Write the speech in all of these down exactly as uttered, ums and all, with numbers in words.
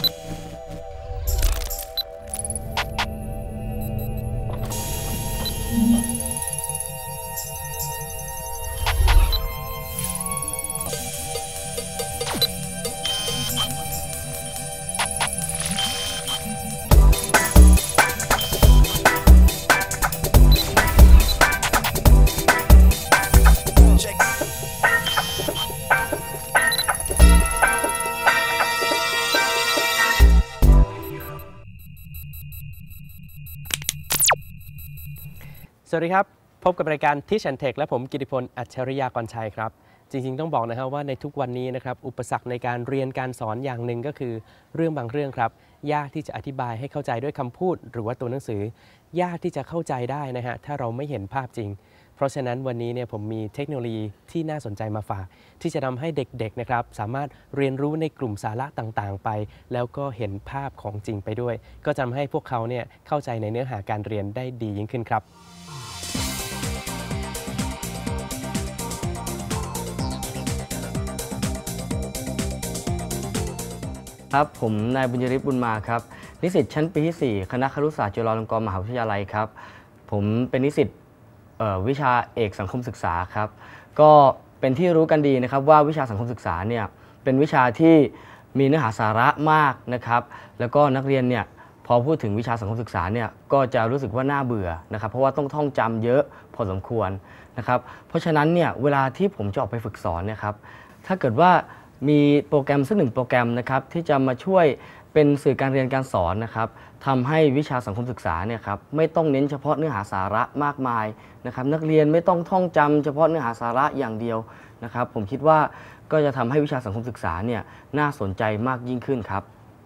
สวัสดีครับพบกับรายการ Teach and Tech และผมกิติพลอัจฉริยากรชัยครับจริงๆต้องบอกนะครับว่าในทุกวันนี้นะครับอุปสรรคในการเรียนการสอนอย่างหนึ่งก็คือเรื่องบางเรื่องครับยากที่จะอธิบายให้เข้าใจด้วยคำพูดหรือว่าตัวหนังสือยากที่จะเข้าใจได้นะฮะถ้าเราไม่เห็นภาพจริงเพราะฉะนั้นวันนี้เนี่ยผมมีเทคโนโลยีที่น่าสนใจมาฝากที่จะทำให้เด็กๆนะครับสามารถเรียนรู้ในกลุ่มสาระต่างๆไปแล้วก็เห็นภาพของจริงไปด้วยก็จะทำให้พวกเขาเนี่ยเข้าใจในเนื้อหาการเรียนได้ดียิ่งขึ้นครับครับผมนายบุญยริศบุญมาครับนิสิตชั้นปีที่สี่คณะครุศาสตร์จุฬาลงกรณ์มหาวิทยาลัยครับผมเป็นนิสิตวิชาเอกสังคมศึกษาครับก็เป็นที่รู้กันดีนะครับว่าวิชาสังคมศึกษาเนี่ยเป็นวิชาที่มีเนื้อหาสาระมากนะครับแล้วก็นักเรียนเนี่ยพอพูดถึงวิชาสังคมศึกษาเนี่ยก็จะรู้สึกว่าน่าเบื่อนะครับเพราะว่าต้องท่องจำเยอะพอสมควรนะครับเพราะฉะนั้นเนี่ยเวลาที่ผมจะออกไปฝึกสอนเนี่ยครับถ้าเกิดว่ามีโปรแกรมสักหนึ่งโปรแกรมนะครับที่จะมาช่วยเป็นสื่อการเรียนการสอนนะครับทำให้วิชาสังคมศึกษาเนี่ยครับไม่ต้องเน้นเฉพาะเนื้อหาสาระมากมายนะครับนักเรียนไม่ต้องท่องจำเฉพาะเนื้อหาสาระอย่างเดียวนะครับผมคิดว่าก็จะทำให้วิชาสังคมศึกษาเนี่ยน่าสนใจมากยิ่งขึ้นครับ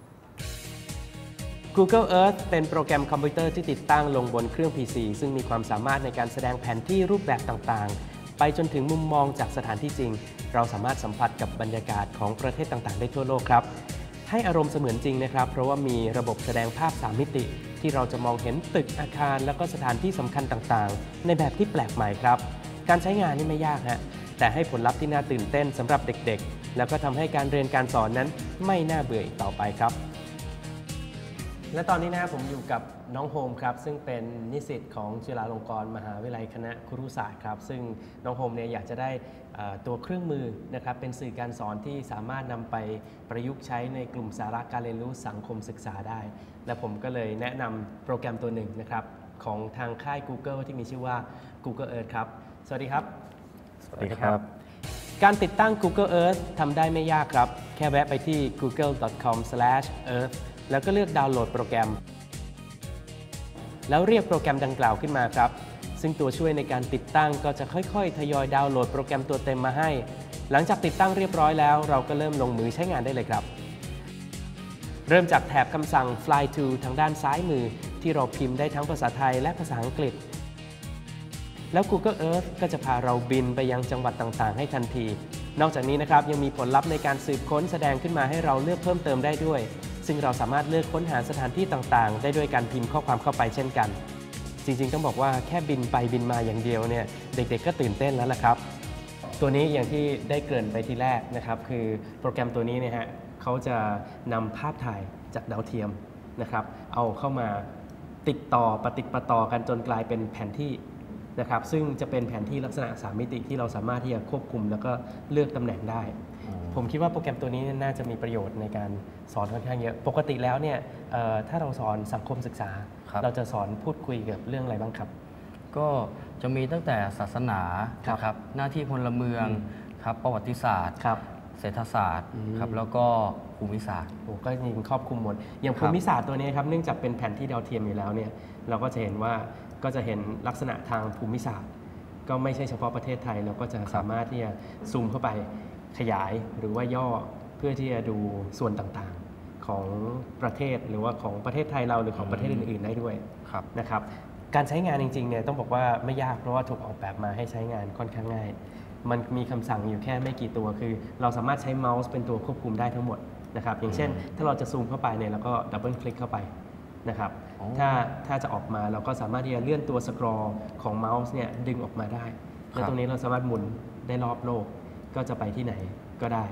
Google Earth เป็นโปรแกรมคอมพิวเตอร์ที่ติดตั้งลงบนเครื่อง พี ซี ซึ่งมีความสามารถในการแสดงแผนที่รูปแบบต่างๆไปจนถึงมุมมองจากสถานที่จริงเราสามารถสัมผัสกับบรรยากาศของประเทศต่างๆได้ทั่วโลกครับให้อารมณ์เสมือนจริงนะครับเพราะว่ามีระบบแสดงภาพสามมิติที่เราจะมองเห็นตึกอาคารและก็สถานที่สำคัญต่างๆในแบบที่แปลกใหม่ครับการใช้งานนี่ไม่ยากฮะแต่ให้ผลลัพธ์ที่น่าตื่นเต้นสำหรับเด็กๆแล้วก็ทำให้การเรียนการสอนนั้นไม่น่าเบื่ออีกต่อไปครับและตอนนี้นะผมอยู่กับน้องโฮมครับซึ่งเป็นนิสิตของจุฬาลงกรณ์มหาวิทยาลัยคณะครุศาสตร์ครับซึ่งน้องโฮมเนี่ยอยากจะได้ตัวเครื่องมือนะครับเป็นสื่อการสอนที่สามารถนำไปประยุกต์ใช้ในกลุ่มสาระการเรียนรู้สังคมศึกษาได้และผมก็เลยแนะนำโปรแกรมตัวหนึ่งนะครับของทางค่าย Google ที่มีชื่อว่า Google Earth ครับสวัสดีครับสวัสดีครับการติดตั้ง Google Earth ทำได้ไม่ยากครับแค่แวะไปที่ กูเกิล ดอท คอม สแลช เอิร์ธ แล้วก็เลือกดาวน์โหลดโปรแกรมแล้วเรียกโปรแกรมดังกล่าวขึ้นมาครับซึ่งตัวช่วยในการติดตั้งก็จะค่อยๆทยอยดาวน์โหลดโปรแกรมตัวเต็มมาให้หลังจากติดตั้งเรียบร้อยแล้วเราก็เริ่มลงมือใช้งานได้เลยครับเริ่มจากแถบคำสั่ง fly to ทางด้านซ้ายมือที่เราพิมพ์ได้ทั้งภาษาไทยและภาษาอังกฤษแล้ว Google Earth ก็จะพาเราบินไปยังจังหวัดต่างๆให้ทันทีนอกจากนี้นะครับยังมีผลลัพธ์ในการสืบค้นแสดงขึ้นมาให้เราเลือกเพิ่มเติมได้ด้วยซึ่งเราสามารถเลือกค้นหาสถานที่ต่างๆได้ด้วยการพิมพ์ข้อความเข้าไปเช่นกันจริงๆต้องบอกว่าแค่บินไปบินมาอย่างเดียวเนี่ยเด็กๆก็ตื่นเต้นแล้วล่ะครับตัวนี้อย่างที่ได้เกริ่นไปทีแรกนะครับคือโปรแกรมตัวนี้เนี่ยฮะเขาจะนำภาพถ่ายจากดาวเทียมนะครับเอาเข้ามาติดต่อปฏิปต่อกันจนกลายเป็นแผนที่นะครับซึ่งจะเป็นแผนที่ลักษณะสามมิติที่เราสามารถที่จะควบคุมแล้วก็เลือกตำแหน่งได้ผมคิดว่าโปรแกรมตัวนี้น่าจะมีประโยชน์ในการสอนค่อนข้างเยอะปกติแล้วเนี่ยถ้าเราสอนสังคมศึกษาเราจะสอนพูดคุยกับเรื่องอะไรบ้างครับก็จะมีตั้งแต่ศาสนาครับหน้าที่พลเมืองครับประวัติศาสตร์เศรษฐศาสตร์ครับแล้วก็ภูมิศาสตร์โอ้ก็ยิงครอบคลุมหมดอย่างภูมิศาสตร์ตัวนี้ครับเนื่องจากเป็นแผนที่ดาวเทียมอยู่แล้วเนี่ยเราก็จะเห็นว่าก็จะเห็นลักษณะทางภูมิศาสตร์ก็ไม่ใช่เฉพาะประเทศไทยเราก็จะสามารถที่จะซูมเข้าไปขยายหรือว่าย่อเพื่อที่จะดูส่วนต่างๆของประเทศหรือว่าของประเทศไทยเราหรือของประเทศอื่นๆได้ด้วยนะครับการใช้งานจริงๆเนี่ยต้องบอกว่าไม่ยากเพราะว่าถูกออกแบบมาให้ใช้งานค่อนข้างง่ายมันมีคำสั่งอยู่แค่ไม่กี่ตัวคือเราสามารถใช้เมาส์เป็นตัวควบคุมได้ทั้งหมดนะครับอย่างเช่นถ้าเราจะซูมเข้าไปเนี่ยเราก็ดับเบิลคลิกเข้าไปนะครับถ้าถ้าจะออกมาเราก็สามารถที่จะเลื่อนตัวสครอลของเมาส์เนี่ยดึงออกมาได้และตรงนี้เราสามารถหมุนได้รอบโลกก็จะไปที่ไหนก็ได้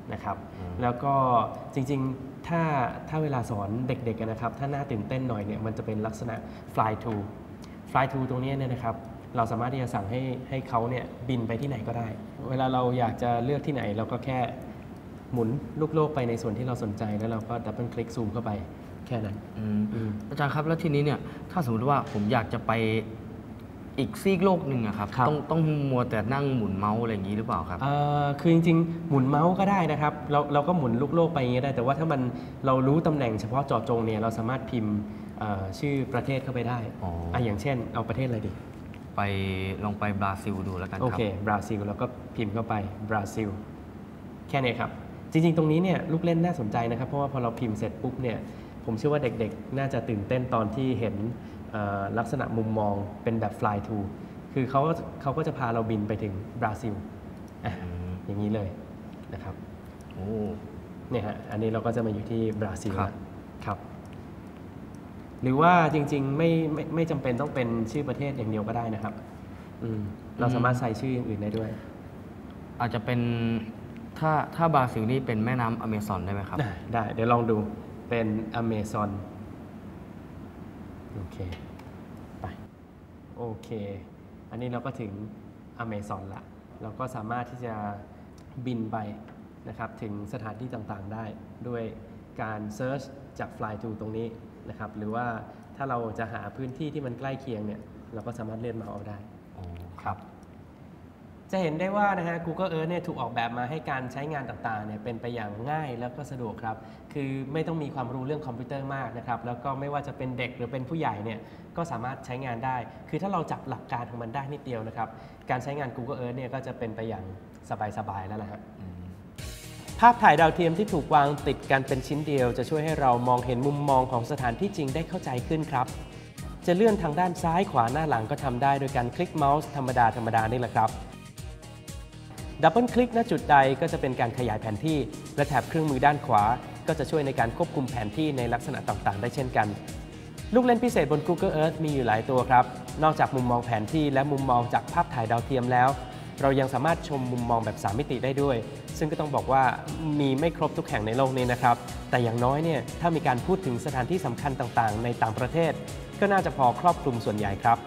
นะครับแล้วก็จริงๆถ้าถ้าเวลาสอนเด็กๆนะครับถ้าน่าตื่นเต้นหน่อยเนี่ยมันจะเป็นลักษณะ fly to fly to ตรงนี้เนี่ยนะครับเราสามารถที่จะสั่งให้ให้เขาเนี่ยบินไปที่ไหนก็ได้เวลาเราอยากจะเลือกที่ไหนเราก็แค่หมุนลูกโลกไปในส่วนที่เราสนใจแล้วเราก็ดับเบิลคลิกซูมเข้าไปแค่นั้นอาจารย์ครับแล้วทีนี้เนี่ยถ้าสมมติว่าผมอยากจะไปอีกซีกโลกหนึ่งอะครับต้องต้องมัวแต่นั่งหมุนเมาส์อะไรอย่างนี้หรือเปล่าครับคือจริงๆหมุนเมาส์ก็ได้นะครับเราเราก็หมุนลูกโลกไปอย่างนี้ได้แต่ว่าถ้ามันเรารู้ตำแหน่งเฉพาะเจาะจงเนี่ยเราสามารถพิมพ์ชื่อประเทศเข้าไปได้อ่าอย่างเช่นเอาประเทศอะไรดีไปลองไปบราซิลดูแล้วกันครับโอเคบราซิลเราก็พิมพ์เข้าไปบราซิลแค่นี้ครับจริงๆตรงนี้เนี่ยลูกเล่นน่าสนใจนะครับเพราะว่าพอเราพิมพ์เสร็จปุ๊บเนี่ยผมเชื่อว่าเด็กๆน่าจะตื่นเต้นตอนที่เห็นลักษณะมุมมองเป็นแบบ fly to คือเขาเขาก็จะพาเราบินไปถึงบราซิลออย่างนี้เลยนะครับโอ้เนี่ยฮะอันนี้เราก็จะมาอยู่ที่บราซิลครับหรือว่าจริงๆไม่ไม่ไม่จำเป็นต้องเป็นชื่อประเทศอย่างเดียวก็ได้นะครับเราสามารถใส่ชื่ออย่างอื่นได้ด้วยอาจจะเป็นถ้าถ้าบราซิลนี่เป็นแม่น้ำอเมซอนได้ไหมครับได้เดี๋ยวลองดูเป็นอเมซอนโอเคไปโอเคอันนี้เราก็ถึงอเมซอนละเราก็สามารถที่จะบินไปนะครับถึงสถานที่ต่างๆได้ด้วยการเซิร์ชจาก Fly to ตรงนี้นะครับหรือว่าถ้าเราจะหาพื้นที่ที่มันใกล้เคียงเนี่ยเราก็สามารถเลื่อนเมาส์เอาได้ครับจะเห็นได้ว่านะฮะ Google Earth เนี่ยถูกออกแบบมาให้การใช้งานต่างๆเนี่ยเป็นไปอย่างง่ายแล้วก็สะดวกครับคือไม่ต้องมีความรู้เรื่องคอมพิวเตอร์มากนะครับแล้วก็ไม่ว่าจะเป็นเด็กหรือเป็นผู้ใหญ่เนี่ยก็สามารถใช้งานได้คือถ้าเราจับหลักการของมันได้นิดเดียวนะครับการใช้งาน Google Earth เนี่ยก็จะเป็นไปอย่างสบายๆแล้วล่ะฮะภาพถ่ายดาวเทียมที่ถูกวางติดกันเป็นชิ้นเดียวจะช่วยให้เรามองเห็นมุมมองของสถานที่จริงได้เข้าใจขึ้นครับจะเลื่อนทางด้านซ้ายขวาหน้าหลังก็ทำได้โดยการคลิกเมาส์ธรรมดาธรรมดานี่แหละครับดับเบิลคลิกณจุดใดก็จะเป็นการขยายแผนที่และแถบเครื่องมือด้านขวาก็จะช่วยในการควบคุมแผนที่ในลักษณะต่างๆได้เช่นกันลูกเล่นพิเศษบน Google Earth มีอยู่หลายตัวครับนอกจากมุมมองแผนที่และมุมมองจากภาพถ่ายดาวเทียมแล้วเรายังสามารถชมมุมมองแบบสามมิติได้ด้วยซึ่งก็ต้องบอกว่ามีไม่ครบทุกแห่งในโลกนี้นะครับแต่อย่างน้อยเนี่ยถ้ามีการพูดถึงสถานที่สำคัญต่างๆในต่างประเทศก็น่าจะพอครอบคลุมส่วนใหญ่ครับ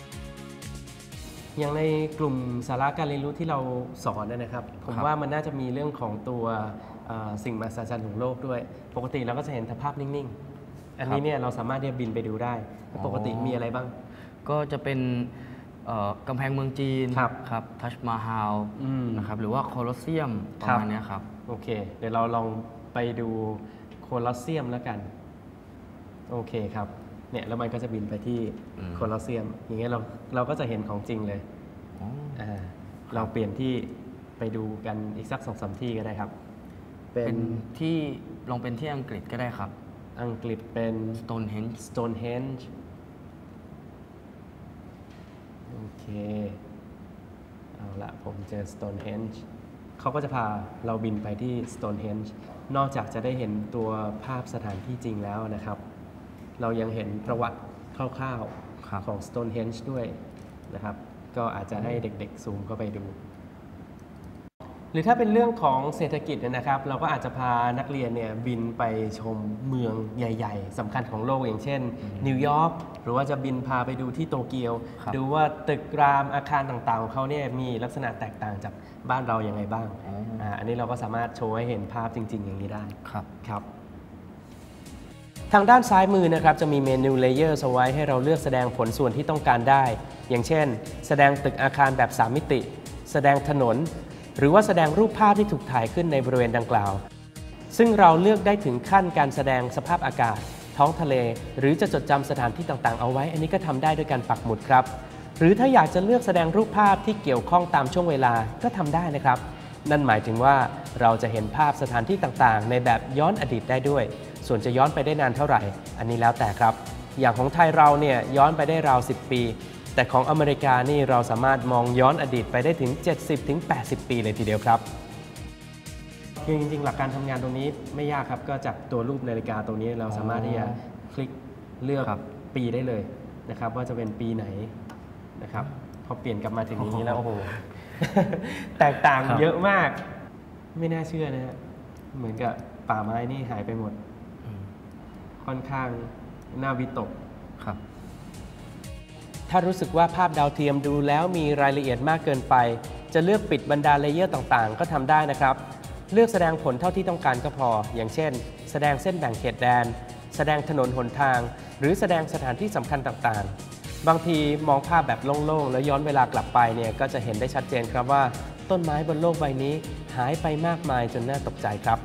อย่างในกลุ่มสาระการเรียนรู้ที่เราสอนนะครับผมว่ามันน่าจะมีเรื่องของตัวสิ่งมหัศจรรย์ของโลกด้วยปกติเราก็จะเห็นภาพนิ่งๆอันนี้เนี่ยเราสามารถที่จะบินไปดูได้ปกติมีอะไรบ้างก็จะเป็นกำแพงเมืองจีนครับทัชมาฮาลนะครับหรือว่าโคลอสเซียมประมาณนี้ครับโอเคเดี๋ยวเราลองไปดูโคลอสเซียมแล้วกันโอเคครับเนี่ยแล้วมันก็จะบินไปที่โคลอสเซียมอย่างเงี้ยเราเราก็จะเห็นของจริงเลยอ่าเราเปลี่ยนที่ไปดูกันอีกสักสองสามที่ก็ได้ครับเป็นที่ลองเป็นที่อังกฤษก็ได้ครับอังกฤษเป็น Stonehenge Stonehenge โอเคเอาละผมเจอ Stonehenge เขาก็จะพาเราบินไปที่ Stonehenge นอกจากจะได้เห็นตัวภาพสถานที่จริงแล้วนะครับเรายังเห็นประวัติคร่าวๆของ Stonehenge ด้วยนะครับก็อาจจะให้เด็กๆซูมเข้าไปดูหรือถ้าเป็นเรื่องของเศรษฐกิจนะครับเราก็อาจจะพานักเรียนเนี่ยบินไปชมเมืองใหญ่ๆสำคัญของโลกอย่างเช่นนิวยอร์กหรือว่าจะบินพาไปดูที่โตเกียวดูว่าตึกรามอาคารต่างๆของเขาเนี่ยมีลักษณะแตกต่างจากบ้านเราอย่างไรบ้างอ่าอันนี้เราก็สามารถโชว์ให้เห็นภาพจริงๆอย่างนี้ได้ครับครับทางด้านซ้ายมือนะครับจะมีเมนูเลเยอร์เอาไว้ให้เราเลือกแสดงผลส่วนที่ต้องการได้อย่างเช่นแสดงตึกอาคารแบบสามมิติแสดงถนนหรือว่าแสดงรูปภาพที่ถูกถ่ายขึ้นในบริเวณดังกล่าวซึ่งเราเลือกได้ถึงขั้นการแสดงสภาพอากาศท้องทะเลหรือจะจดจำสถานที่ต่างๆเอาไว้อันนี้ก็ทำได้ด้วยการปักหมุดครับหรือถ้าอยากจะเลือกแสดงรูปภาพที่เกี่ยวข้องตามช่วงเวลาก็ทำได้นะครับนั่นหมายถึงว่าเราจะเห็นภาพสถานที่ต่างๆในแบบย้อนอดีตได้ด้วยส่วนจะย้อนไปได้นานเท่าไหร่อันนี้แล้วแต่ครับอย่างของไทยเราเนี่ยย้อนไปได้ราวสิบปีแต่ของอเมริกานี่เราสามารถมองย้อนอดีตไปได้ถึง เจ็ดสิบถึงแปดสิบ ปีเลยทีเดียวครับคือจริงๆหลักการทำงานตรงนี้ไม่ยากครับก็จากตัวรูปนาฬิกาตรงนี้เราสามารถที่จะคลิกเลือกปีได้เลยนะครับว่าจะเป็นปีไหนนะครับพอเปลี่ยนกลับมาถึงนี้แล้วโอ้โหแตกต่างเยอะมากไม่น่าเชื่อนะฮะเหมือนกับป่าไม้นี่หายไปหมดค่อนข้างน่าวิตกครับถ้ารู้สึกว่าภาพดาวเทียมดูแล้วมีรายละเอียดมากเกินไปจะเลือกปิดบรรดาเลเยอร์ต่างๆก็ทำได้นะครับเลือกแสดงผลเท่าที่ต้องการก็พออย่างเช่นแสดงเส้นแบ่งเขตแดนแสดงถนนหนทางหรือแสดงสถานที่สำคัญต่างๆบางทีมองภาพแบบโล่งๆแล้วย้อนเวลากลับไปเนี่ยก็จะเห็นได้ชัดเจนครับว่าต้นไม้บนโลกใบนี้หายไปมากมายจนน่าตกใจครับ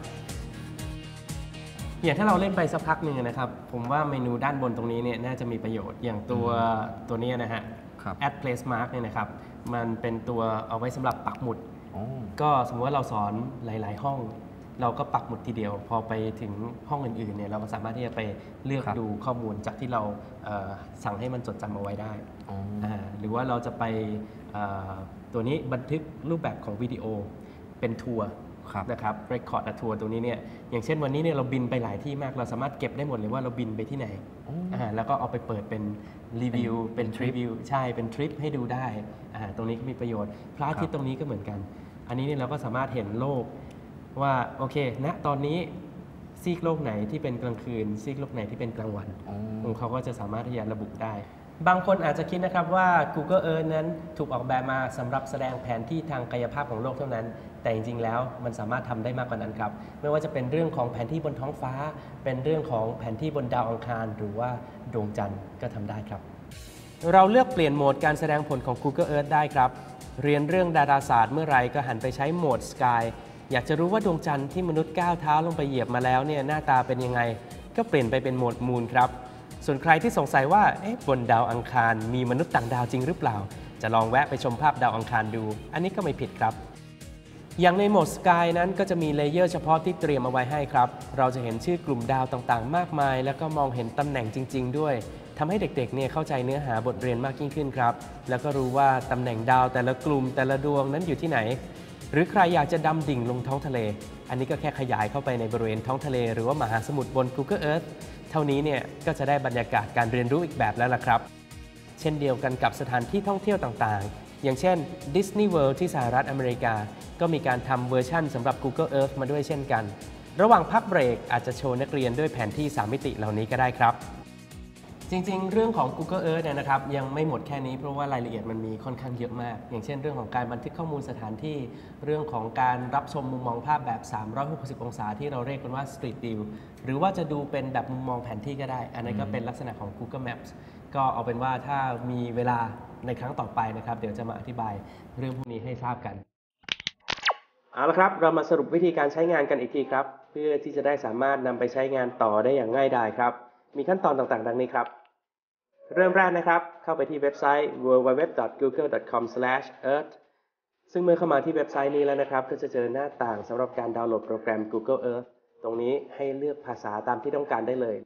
อย่างถ้าเราเล่นไปสักพักหนึ่งนะครับผมว่าเมนูด้านบนตรงนี้เนี่ยน่าจะมีประโยชน์อย่างตัวตัวนี้นะฮะ add place mark เนี่ยนะครับมันเป็นตัวเอาไว้สำหรับปักหมุดก็สมมติว่าเราสอนหลายๆห้องเราก็ปักหมุดทีเดียวพอไปถึงห้องอื่นๆเนี่ยเราก็สามารถที่จะไปเลือกดูข้อมูลจากที่เราสั่งให้มันจดจำเอาไว้ได้หรือว่าเราจะไปตัวนี้บันทึกรูปแบบของวิดีโอเป็นทัวร์นะครับ record a tour ตัวนี้เนี่ยอย่างเช่นวันนี้เนี่ยเราบินไปหลายที่มากเราสามารถเก็บได้หมดเลยว่าเราบินไปที่ไหนแล้วก็เอาไปเปิดเป็นรีวิวเป็นทริปใช่เป็นทริปให้ดูได้ตรงนี้ก็มีประโยชน์พระอาทิตย์ตรงนี้ก็เหมือนกันอันนี้เนี่ยเราก็สามารถเห็นโลกว่าโอเคณตอนนี้ซีกโลกไหนที่เป็นกลางคืนซีกโลกไหนที่เป็นกลางวันเขาก็จะสามารถที่จะระบุได้บางคนอาจจะคิดนะครับว่า Google Earth นั้นถูกออกแบบมาสำหรับแสดงแผนที่ทางกายภาพของโลกเท่านั้นแต่จริงๆแล้วมันสามารถทำได้มากกว่านั้นครับไม่ว่าจะเป็นเรื่องของแผนที่บนท้องฟ้าเป็นเรื่องของแผนที่บนดาวอังคารหรือว่าดวงจันทร์ก็ทำได้ครับเราเลือกเปลี่ยนโหมดการแสดงผลของ Google Earth ได้ครับเรียนเรื่องดาราศาสตร์เมื่อไรก็หันไปใช้โหมด Sky อยากจะรู้ว่าดวงจันทร์ที่มนุษย์ก้าวเท้าลงไปเหยียบมาแล้วเนี่ยหน้าตาเป็นยังไงก็เปลี่ยนไปเป็นโหมด Moon ครับส่วนใครที่สงสัยว่าเอ๊ะบนดาวอังคารมีมนุษย์ต่างดาวจริงหรือเปล่าจะลองแวะไปชมภาพดาวอังคารดูอันนี้ก็ไม่ผิดครับอย่างในโหมด Sky นั้นก็จะมีเลเยอร์เฉพาะที่เตรียมเอาไว้ให้ครับเราจะเห็นชื่อกลุ่มดาวต่างๆมากมายแล้วก็มองเห็นตำแหน่งจริงๆด้วยทำให้เด็กๆเนี่ยเข้าใจเนื้อหาบทเรียนมากยิ่งขึ้นครับแล้วก็รู้ว่าตำแหน่งดาวแต่ละกลุ่มแต่ละดวงนั้นอยู่ที่ไหนหรือใครอยากจะดำดิ่งลงท้องทะเลอันนี้ก็แค่ขยายเข้าไปในบริเวณท้องทะเลหรือว่ามหาสมุทรบน Google Earth เท่านี้เนี่ยก็จะได้บรรยากาศการเรียนรู้อีกแบบแล้วล่ะครับเช่นเดียวกันกับสถานที่ท่องเที่ยวต่างๆอย่างเช่น Disney World ที่สหรัฐอเมริกาก็มีการทำเวอร์ชั่นสำหรับ Google Earth มาด้วยเช่นกันระหว่างพักเบรกอาจจะโชว์นักเรียนด้วยแผนที่สามมิติเหล่านี้ก็ได้ครับจริงๆเรื่องของ Google Earth เนี่ยนะครับยังไม่หมดแค่นี้เพราะว่ารายละเอียดมันมีค่อนข้างเยอะมากอย่างเช่นเรื่องของการบันทึกข้อมูลสถานที่เรื่องของการรับชมมุมมองภาพแบบสามร้อยหกสิบองศาที่เราเรียกกันว่า Street View หรือว่าจะดูเป็นแบบมุมมองแผนที่ก็ได้อันนั้นก็เป็นลักษณะของ Google Maps ก็เอาเป็นว่าถ้ามีเวลาในครั้งต่อไปนะครับเดี๋ยวจะมาอธิบายเรื่องพวกนี้ให้ทราบกันเอาละครับเรามาสรุปวิธีการใช้งานกันอีกทีครับเพื่อที่จะได้สามารถนำไปใช้งานต่อได้อย่างง่ายดายครับมีขั้นตอนต่างๆดังนี้ครับเริ่มแรกนะครับเข้าไปที่เว็บไซต์ ดับเบิลยู ดับเบิลยู ดับเบิลยู ดอท กูเกิล ดอท คอม สแลช เอิร์ธ ซึ่งเมื่อเข้ามาที่เว็บไซต์นี้แล้วนะครับก็จะเจอหน้าต่างสำหรับการดาวน์โหลดโปรแกรม Google Earth ตรงนี้ให้เลือกภาษาตามที่ต้องการได้เลย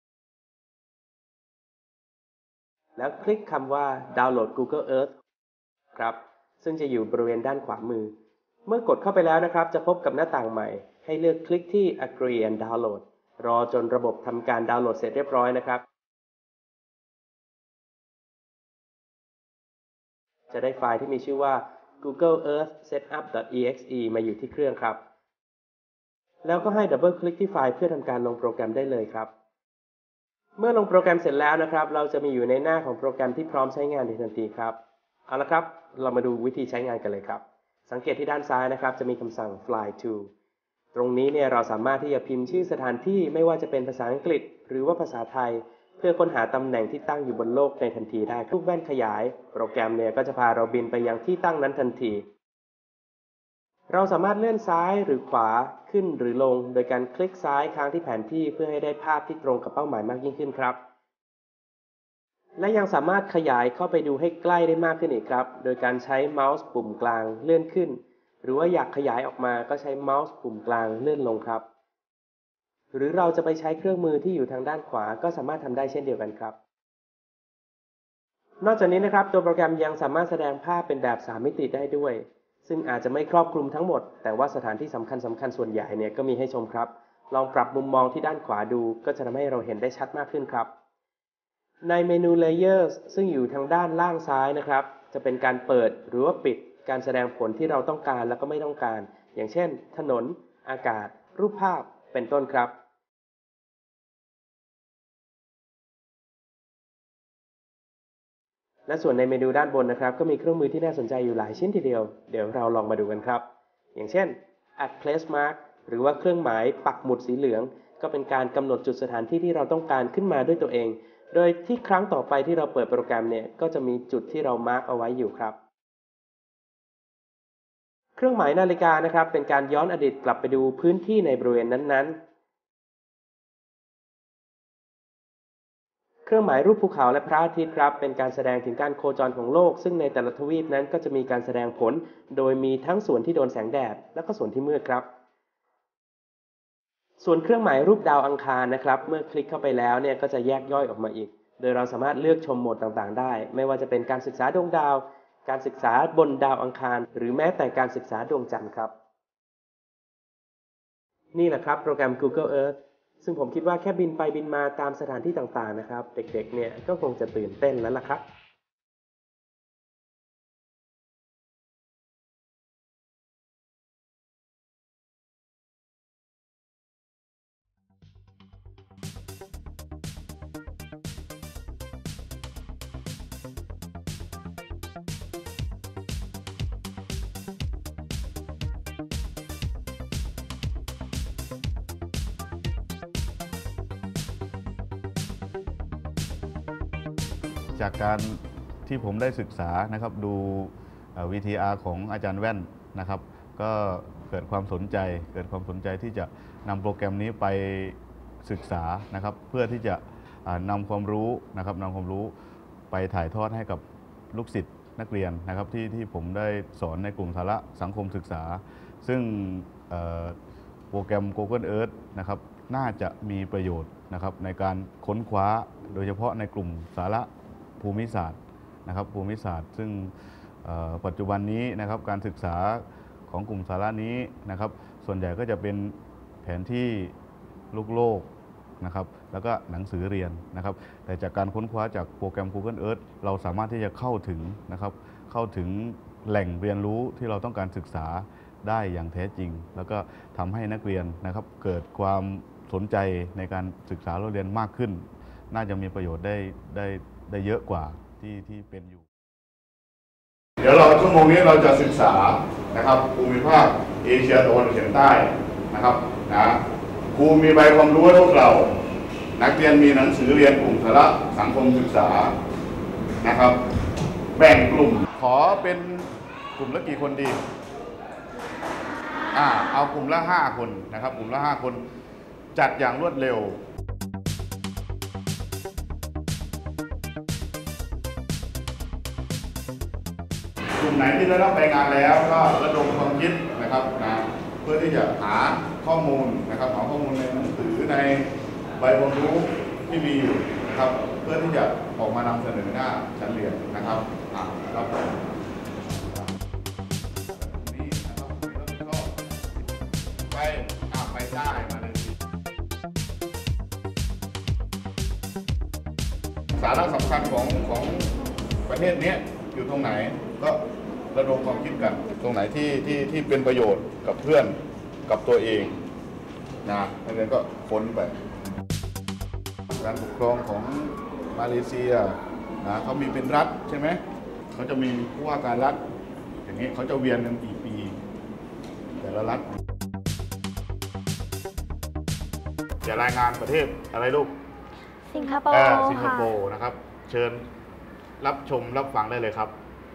แล้วคลิกคำว่าดาวน์โหลด Google Earth ครับซึ่งจะอยู่บริเวณด้านขวามือเมื่อกดเข้าไปแล้วนะครับจะพบกับหน้าต่างใหม่ให้เลือกคลิกที่ Agree and Download รอจนระบบทำการดาวน์โหลดเสร็จเรียบร้อยนะครับจะได้ไฟล์ที่มีชื่อว่า Google Earth Setup ดอท อี เอ็กซ์ อี มาอยู่ที่เครื่องครับแล้วก็ให้ดับเบิลคลิกที่ไฟล์เพื่อทำการลงโปรแกรมได้เลยครับเมื่อลงโปรแกรมเสร็จแล้วนะครับเราจะมีอยู่ในหน้าของโปรแกรมที่พร้อมใช้งานในทันทีครับเอาละครับเรามาดูวิธีใช้งานกันเลยครับสังเกตที่ด้านซ้ายนะครับจะมีคำสั่ง fly to ตรงนี้เนี่ยเราสามารถที่จะพิมพ์ชื่อสถานที่ไม่ว่าจะเป็นภาษาอังกฤษหรือว่าภาษาไทยเพื่อค้นหาตำแหน่งที่ตั้งอยู่บนโลกในทันทีได้รูปแว่นขยายโปรแกรมเนี่ยก็จะพาเราบินไปยังที่ตั้งนั้นทันทีเราสามารถเลื่อนซ้ายหรือขวาขึ้นหรือลงโดยการคลิกซ้ายค้างที่แผนที่เพื่อให้ได้ภาพที่ตรงกับเป้าหมายมากยิ่งขึ้นครับและยังสามารถขยายเข้าไปดูให้ใกล้ได้มากขึ้นอีกครับโดยการใช้เมาส์ปุ่มกลางเลื่อนขึ้นหรือว่าอยากขยายออกมาก็ใช้เมาส์ปุ่มกลางเลื่อนลงครับหรือเราจะไปใช้เครื่องมือที่อยู่ทางด้านขวาก็สามารถทำได้เช่นเดียวกันครับนอกจากนี้นะครับตัวโปรแกรมยังสามารถแสดงภาพเป็นแบบสามมิติได้ด้วยซึ่งอาจจะไม่ครอบคลุมทั้งหมดแต่ว่าสถานที่สำคัญสำคัญส่วนใหญ่เนี่ยก็มีให้ชมครับลองปรับมุมมองที่ด้านขวาดูก็จะทำให้เราเห็นได้ชัดมากขึ้นครับในเมนู Layers ซึ่งอยู่ทางด้านล่างซ้ายนะครับจะเป็นการเปิดหรือว่าปิดการแสดงผลที่เราต้องการและก็ไม่ต้องการอย่างเช่นถนนอากาศรูปภาพเป็นต้นครับและส่วนในเมนูด้านบนนะครับก็มีเครื่องมือที่น่าสนใจอยู่หลายชิ้นทีเดียวเดี๋ยวเราลองมาดูกันครับอย่างเช่น add place mark หรือว่าเครื่องหมายปักหมุดสีเหลืองก็เป็นการกำหนดจุดสถานที่ที่เราต้องการขึ้นมาด้วยตัวเองโดยที่ครั้งต่อไปที่เราเปิดโปรแกรมเนี่ยก็จะมีจุดที่เรามาร์กเอาไว้อยู่ครับเครื่องหมายนาฬิกานะครับเป็นการย้อนอดีตกลับไปดูพื้นที่ในบริเวณนั้นๆเครื่องหมายรูปภูเขาและพระอาทิตย์ครับเป็นการแสดงถึงการโคจรของโลกซึ่งในแต่ละทวีปนั้นก็จะมีการแสดงผลโดยมีทั้งส่วนที่โดนแสงแดดและก็ส่วนที่มืดครับส่วนเครื่องหมายรูปดาวอังคารนะครับเมื่อคลิกเข้าไปแล้วเนี่ยก็จะแยกย่อยออกมาอีกโดยเราสามารถเลือกชมโหมดต่างๆได้ไม่ว่าจะเป็นการศึกษาดวงดาวการศึกษาบนดาวอังคารหรือแม้แต่การศึกษาดวงจันทร์ครับนี่แหละครับโปรแกรม Google Earth ซึ่งผมคิดว่าแค่บินไปบินมาตามสถานที่ต่างๆนะครับเด็กๆเนี่ยก็คงจะตื่นเต้นแล้วล่ะครับจากการที่ผมได้ศึกษานะครับดู วี ที อาร์ ของอาจารย์แว่นนะครับก็เกิดความสนใจเกิดความสนใจที่จะนำโปรแกรมนี้ไปศึกษานะครับเพื่อที่จะนำความรู้นะครับนำความรู้ไปถ่ายทอดให้กับลูกศิษย์นักเรียนนะครับที่ที่ผมได้สอนในกลุ่มสาระสังคมศึกษาซึ่งโปรแกรม Google Earth นะครับน่าจะมีประโยชน์นะครับในการค้นคว้าโดยเฉพาะในกลุ่มสาระภูมิศาสตร์นะครับภูมิศาสตร์ซึ่งปัจจุบันนี้นะครับการศึกษาของกลุ่มสาระนี้นะครับส่วนใหญ่ก็จะเป็นแผนที่ลูกโลกนะครับแล้วก็หนังสือเรียนนะครับแต่จากการค้นคว้าจากโปรแกรม Google Earth เราสามารถที่จะเข้าถึงนะครับเข้าถึงแหล่งเรียนรู้ที่เราต้องการศึกษาได้อย่างแท้จริงแล้วก็ทำให้นักเรียนนะครับเกิดความสนใจในการศึกษาเราเรียนมากขึ้นน่าจะมีประโยชน์ได้ได้ได้เยอะกว่าที่ที่เป็นอยู่เดี๋ยวเราชั่วโมงนี้เราจะศึกษานะครับภูมิภาคเอเชียตะวันออกเฉียงใต้นะครับนะครูมีใบความรู้ให้พวกเรานักเรียนมีหนังสือเรียนกลุ่มสาระสังคมศึกษานะครับแบ่งกลุ่มขอเป็นกลุ่มละกี่คนดีอ่าเอากลุ่มละห้าคนนะครับกลุ่มละห้าคนจัดอย่างรวดเร็วกลุ่มไหนที่ได้รับรายงานแล้วก็ระดมความคิดนะครับนะเพื่อที่จะหาข้อมูลนะครับหาข้อมูลในหนังสือในใบความรู้ที่มีอยู่นะครับเพื่อที่จะออกมานำเสนอหน้าชั้นเรียนนะครับอ่าครับนี้นะครับก็ไปอ่าไปได้มาเลยสาระสำคัญของของประเทศนี้อยู่ตรงไหนก็ระดมความคิดกันตรงไหนที่ที่ที่เป็นประโยชน์กับเพื่อนกับตัวเองนะนักเรียนก็ค้นไปการปกครองของมาเลเซียนะเขามีเป็นรัฐใช่ไหมเขาจะมีผู้ว่าการรัฐอย่างนี้เขาจะเวียนกันกี่ปีแต่ละรัฐจะรายงานประเทศอะไรลูกสิงคโปร์สิงคโปร์นะครับเชิญรับชมรับฟังได้เลยครับ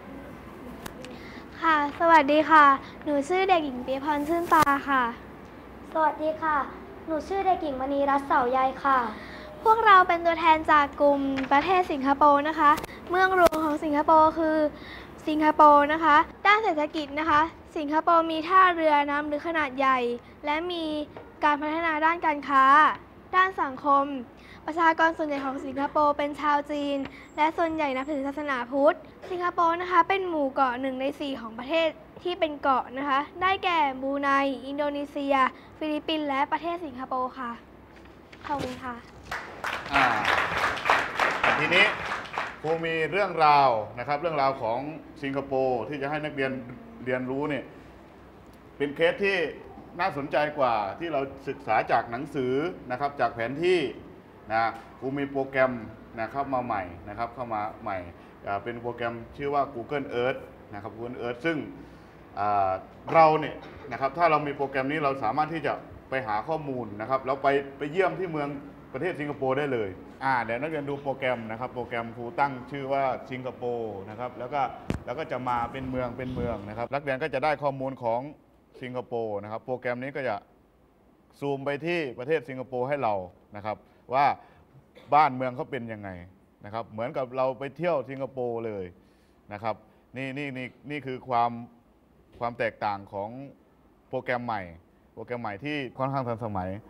ค่ะสวัสดีค่ะหนูชื่อเด็กหญิงปีพรชื่นตาค่ะสวัสดีค่ะหนูชื่อเด็กหญิงมณีรัตน์เสาใยค่ะพวกเราเป็นตัวแทนจากกลุ่มประเทศสิงคโปร์นะคะเมืองหลวงของสิงคโปร์คือสิงคโปร์นะคะด้านเศรษฐกิจนะคะสิงคโปร์มีท่าเรือน้ำลึกขนาดใหญ่และมีการพัฒนาด้านการค้าด้านสังคมประชากรส่วนใหญ่ของสิงคโปร์เป็นชาวจีนและส่วนใหญ่นับถือศาสนาพุทธสิงคโปร์นะคะเป็นหมู่เกาะหนึ่งในสี่ของประเทศที่เป็นเกาะนะคะได้แก่บรูไนอินโดนีเซียฟิลิปปินส์และประเทศสิงคโปร์ค่ะขอบคุณค่ะอ่าทีนี้ครูมีเรื่องราวนะครับเรื่องราวของสิงคโปร์ที่จะให้นักเรียนเรียนรู้เนี่ยเป็นเคสที่น่าสนใจกว่าที่เราศึกษาจากหนังสือนะครับจากแผนที่นะครูมีโปรแกรมนะเข้ามาใหม่นะครับเข้ามาใหม่เป็นโปรแกรมชื่อว่า Google Earth นะครับ Google Earth ซึ่งเราเนี่ยนะครับถ้าเรามีโปรแกรมนี้เราสามารถที่จะไปหาข้อมูลนะครับแล้วไปไปเยี่ยมที่เมืองประเทศสิงคโปร์ได้เลยอ่าเดี๋ยวนักเรียนดูโปรแกรมนะครับโปรแกรมครูตั้งชื่อว่าสิงคโปร์นะครับแล้วก็แล้วก็จะมาเป็นเมืองเป็นเมืองนะครับนักเรียนก็จะได้ข้อมูลของสิงคโปร์นะครับโปรแกรมนี้ก็จะซูมไปที่ประเทศสิงคโปร์ให้เรานะครับว่าบ้านเมืองเขาเป็นยังไงนะครับเหมือนกับเราไปเที่ยวสิงคโปร์เลยนะครับนี่นี่นี่นี่คือความความแตกต่างของโปรแกรมใหม่โปรแกรมใหม่ที่ค่อนข้างทันสมัย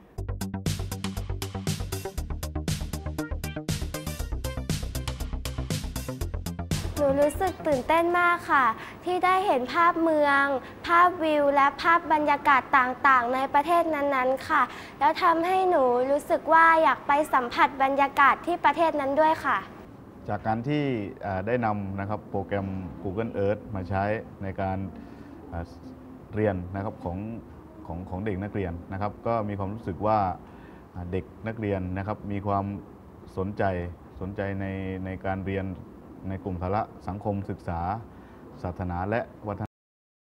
หนูรู้สึกตื่นเต้นมากค่ะที่ได้เห็นภาพเมือง ภาพวิวและภาพบรรยากาศต่างๆในประเทศนั้นๆค่ะแล้วทำให้หนูรู้สึกว่าอยากไปสัมผัสบรรยากาศที่ประเทศนั้นด้วยค่ะจากการที่ได้นำนะครับโปรแกรม Google Earth มาใช้ในการเรียนนะครับของของของเด็กนักเรียนนะครับก็มีความรู้สึกว่าเด็กนักเรียนนะครับมีความสนใจสนใจในในการเรียนในกลุ่มสาระสังคมศึกษาศาสนาและวัฒนธรรม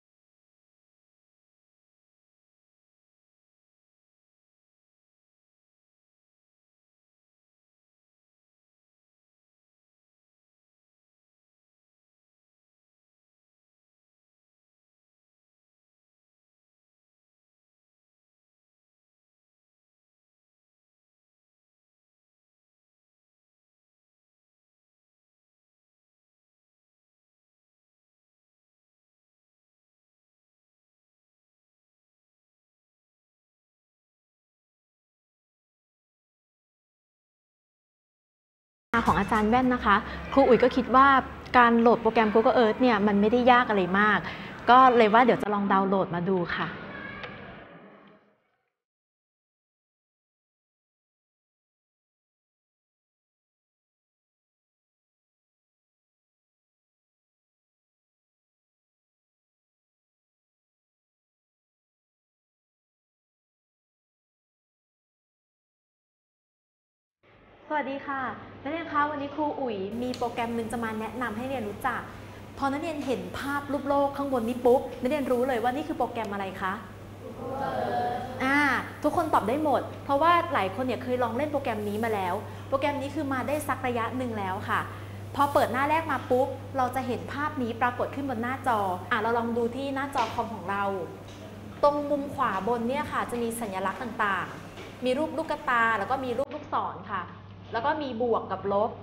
ของอาจารย์แว่นนะคะครูอุ๋ยก็คิดว่าการโหลดโปรแกรม Google Earth เนี่ยมันไม่ได้ยากอะไรมากก็เลยว่าเดี๋ยวจะลองดาวน์โหลดมาดูค่ะสวัสดีค่ะนักเรียนคะวันนี้ครูอุ๋ยมีโปรแกรมหนึ่งจะมาแนะนำให้เรียนรู้จักพอนักเรียนเห็นภาพรูปโลกข้างบนนี้ปุ๊บนักเรียนรู้เลยว่านี่คือโปรแกรมอะไรคะอ่าทุกคนตอบได้หมดเพราะว่าหลายคนเนี่ยเคยลองเล่นโปรแกรมนี้มาแล้วโปรแกรมนี้คือมาได้สักระยะหนึ่งแล้วค่ะพอเปิดหน้าแรกมาปุ๊บเราจะเห็นภาพนี้ปรากฏขึ้นบนหน้าจออ่ะเราลองดูที่หน้าจอคอมของเราตรงมุมขวาบนเนี่ยค่ะจะมีสัญลักษณ์ต่างๆมีรูปลูกตาแล้วก็มีรูปลูกศรค่ะแล้วก็มีบวกกับลบ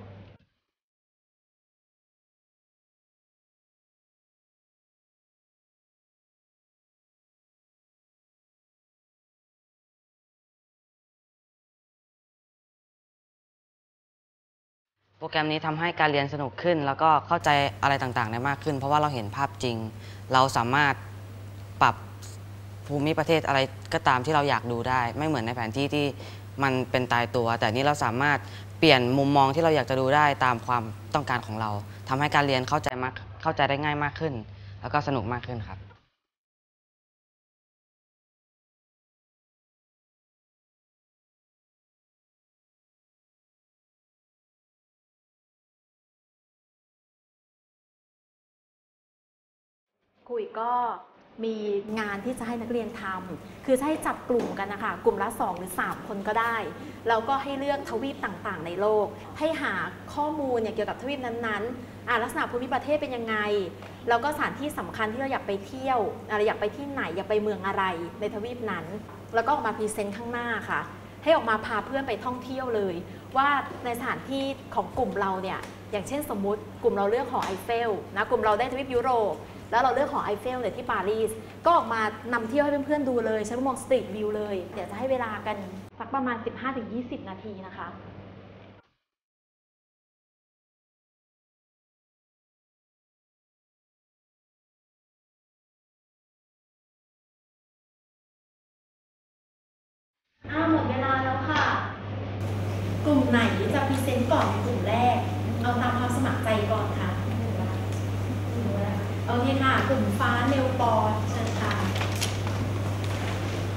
โปรแกรมนี้ทำให้การเรียนสนุกขึ้นแล้วก็เข้าใจอะไรต่างๆได้มากขึ้นเพราะว่าเราเห็นภาพจริงเราสามารถปรับภูมิประเทศอะไรก็ตามที่เราอยากดูได้ไม่เหมือนในแผนที่ที่มันเป็นตายตัวแต่นี้เราสามารถเปลี่ยนมุมมองที่เราอยากจะดูได้ตามความต้องการของเราทำให้การเรียนเข้าใจมากเข้าใจได้ง่ายมากขึ้นแล้วก็สนุกมากขึ้นครับคุยก็มีงานที่จะให้นักเรียนทำคือให้จับกลุ่มกันนะคะกลุ่มละสองหรือสามคนก็ได้แล้วก็ให้เลือกทวีปต่างๆในโลกให้หาข้อมูลเนี่ยเกี่ยวกับทวีปนั้นๆอ่าลักษณะภูมิประเทศเป็นยังไงแล้วก็สถานที่สำคัญที่เราอยากไปเที่ยวอะไรอยากไปที่ไหนอยากไปเมืองอะไรในทวีปนั้นแล้วก็ออกมาพรีเซนต์ข้างหน้าค่ะให้ออกมาพาเพื่อนไปท่องเที่ยวเลยว่าในสถานที่ของกลุ่มเราเนี่ยอย่างเช่นสมมุติกลุ่มเราเลือกหอไอเฟลนะกลุ่มเราได้ทวีปยุโรปแล้วเราเลือกของไอเฟลเนี่ยที่ปารีสก็ออกมานำเที่ยวให้เพื่อนๆดูเลยใช้มองสตรีทวิวเลยเดี๋ยวจะให้เวลากันสักประมาณ สิบห้าถึงยี่สิบ นาทีนะคะอ้าวหมดเวลาแล้วค่ะกลุ่มไหนจะพรีเซนต์ก่อนในกลุ่มแรกเอาตามความสมัครใจก่อนค่ะโอเคค่ะกลุ่มฟ้าเนลปอเชิญค่ะ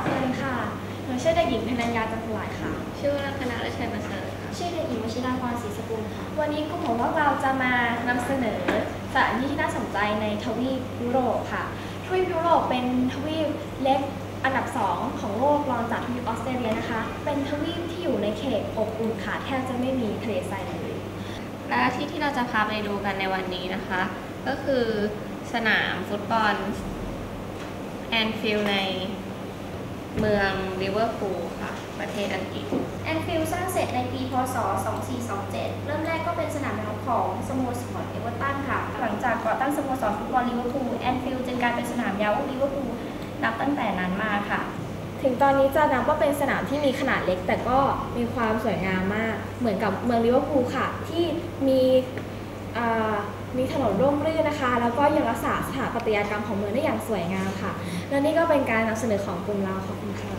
สวัสดีค่ะ หนูชื่อเด็กหญิงพนัญญาจันทร์หลายค่ะชื่อว่าคณะและชัยประเสริฐค่ะชื่อเด็กหญิงวชิราพรศรีสกุลค่ะ วันนี้กลุ่มของพวกเราจะมานำเสนอสถานที่ที่น่าสนใจในทวีปยุโรปค่ะ ทวีปยุโรปเป็นทวีปเล็กอันดับสองของโลกรองจากทวีปออสเตรเลียนะคะ เป็นทวีปที่อยู่ในเขตอบอุ่นค่ะ แทบจะไม่มีทะเลทรายเลยและที่ที่เราจะพาไปดูกันในวันนี้นะคะ ก็คือสนามฟุตบอลแอนฟิลด์ในเมืองลิเวอร์พูลค่ะ ประเทศอังกฤษแอนฟิลด์สร้างเสร็จในปี พ.ศ. สองพันสี่ร้อยยี่สิบเจ็ด เริ่มแรกก็เป็นสนามรบของสโมสรเอเวอร์ตันค่ะ หลังจากก่อตั้งสโมสรฟุตบอลลิเวอร์พูล แอนฟิลด์จึงกลายเป็นสนามเย้าลิเวอร์พูลนับตั้งแต่นั้นมาค่ะ ถึงตอนนี้จะนับว่าเป็นสนามที่มีขนาดเล็ก แต่ก็มีความสวยงามมาก เหมือนกับเมืองลิเวอร์พูลค่ะ ที่มีมีถนนร่มรื่นนะคะ แล้วก็ยังรักษาสถาปัตยกรรมของเมืองได้อย่างสวยงามค่ะ และนี่ก็เป็นการนำเสนอของกลุ่มเราขอบคุณค่ะ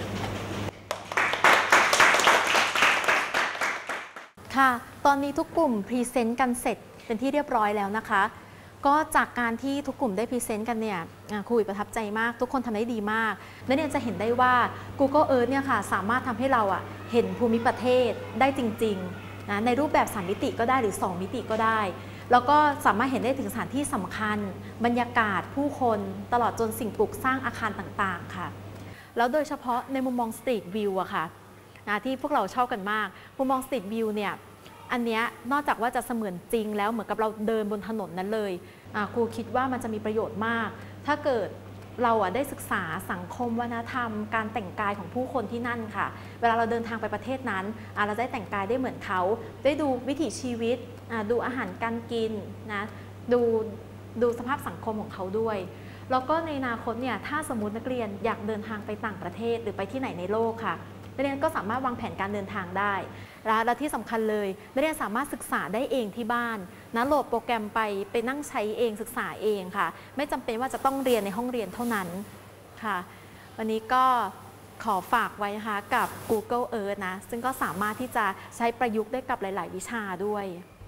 ค่ะ ตอนนี้ทุกกลุ่มพรีเซนต์กันเสร็จเป็นที่เรียบร้อยแล้วนะคะ ก็จากการที่ทุกกลุ่มได้พรีเซนต์กันเนี่ยครูประทับใจมากทุกคนทำได้ดีมากและเนี่ยจะเห็นได้ว่า Google Earth เนี่ยค่ะสามารถทำให้เราอ่ะเห็นภูมิประเทศได้จริงๆนะในรูปแบบสามมิติก็ได้หรือสองมิติก็ได้แล้วก็สามารถเห็นได้ถึงสถานที่สำคัญบรรยากาศผู้คนตลอดจนสิ่งปลูกสร้างอาคารต่างๆค่ะแล้วโดยเฉพาะในมุมมอง Street View อะค่ะนะที่พวกเราชอบกันมากมุมมอง Street View เนี่ยอันนี้นอกจากว่าจะเสมือนจริงแล้วเหมือนกับเราเดินบนถนนนั้นเลยครูคิดว่ามันจะมีประโยชน์มากถ้าเกิดเราได้ศึกษาสังคมวัฒนธรรมการแต่งกายของผู้คนที่นั่นค่ะเวลาเราเดินทางไปประเทศนั้นเราได้แต่งกายได้เหมือนเขาได้ดูวิถีชีวิตดูอาหารการกินนะดูดูสภาพสังคมของเขาด้วยแล้วก็ในอนาคตเนี่ยถ้าสมมตินักเรียนอยากเดินทางไปต่างประเทศหรือไปที่ไหนในโลกค่ะนักเรียนก็สามารถวางแผนการเดินทางได้และที่สำคัญเลยนักเรียนสามารถศึกษาได้เองที่บ้านนะโหลดโปรแกรมไปไปนั่งใช้เองศึกษาเองค่ะไม่จำเป็นว่าจะต้องเรียนในห้องเรียนเท่านั้นค่ะวันนี้ก็ขอฝากไว้นะคะกับ Google Earth นะซึ่งก็สามารถที่จะใช้ประยุกต์ได้กับหลายๆวิชาด้วย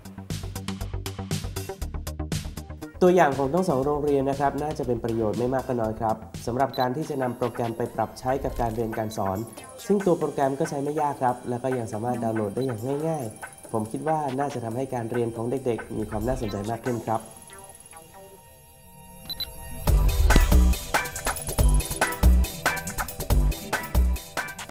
ตัวอย่างของทั้งสองโรงเรียนนะครับน่าจะเป็นประโยชน์ไม่มากก็น้อยครับสำหรับการที่จะนำโปรแกรมไปปรับใช้กับการเรียนการสอนซึ่งตัวโปรแกรมก็ใช้ไม่ยากครับแล้วก็ยังสามารถดาวน์โหลดได้อย่างง่ายๆผมคิดว่าน่าจะทำให้การเรียนของเด็กๆมีความน่าสนใจมากขึ้นครับ